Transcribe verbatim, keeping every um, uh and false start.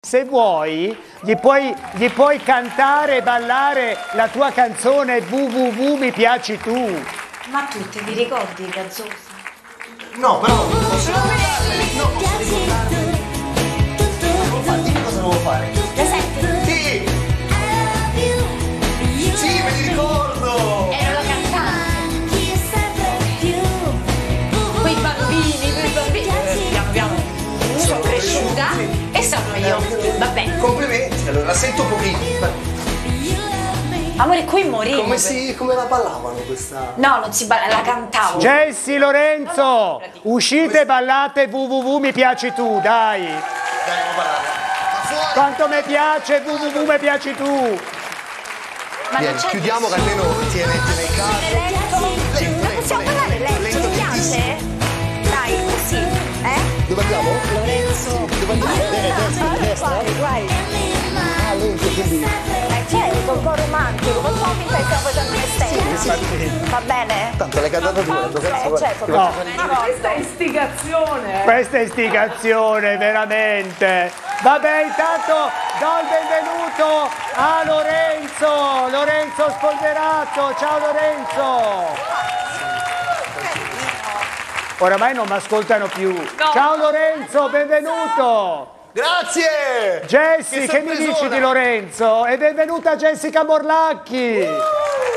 se vuoi, gli puoi, gli puoi cantare e ballare la tua canzone www mi piaci tu. Ma tu te li ricordi, Gazzosa? No, però non posso ricordarle. No, posso ricordarle. Dimmi cosa devo fare. Le senti? Sì! Sì, me li ricordo! Ero la cantante. Quei bambini, quei bambini. Eh, piano piano sono cresciuta e sono io. Vabbè. Complimenti, allora la sento pochino. Amore, qui morivo. Come si. come la ballavano questa? No, non si balla, la cantavo. Jessy, Lorenzo, uscite e ballate www mi piaci tu, dai. Dai, non ballare. Ma fuori! Quanto mi piace www mi piaci tu. Ma Vieni, non c'è chiudiamo che almeno tiene, tiene il caso. lento. Ma possiamo parlare lento, ti piace? Dai, così, eh? Dove andiamo? Lorenzo. Dove andiamo? Destra, destra. Guai, guai. Ah, lento, quindi. Eh, certo, un po' romantico, ma poi mi stai facendo le stelle. Va bene? Tanto l'hai cantata tu, tanto cazzo. Eh, certo, No. ma questa è istigazione. Questa è istigazione, veramente. Vabbè, intanto do il benvenuto a Lorenzo, Lorenzo Spolverato. Ciao Lorenzo. Oramai non mi ascoltano più. Ciao Lorenzo, benvenuto. Grazie! Jessy, Che che mi dici sorpresona. di Lorenzo? E benvenuta Jessica Morlacchi.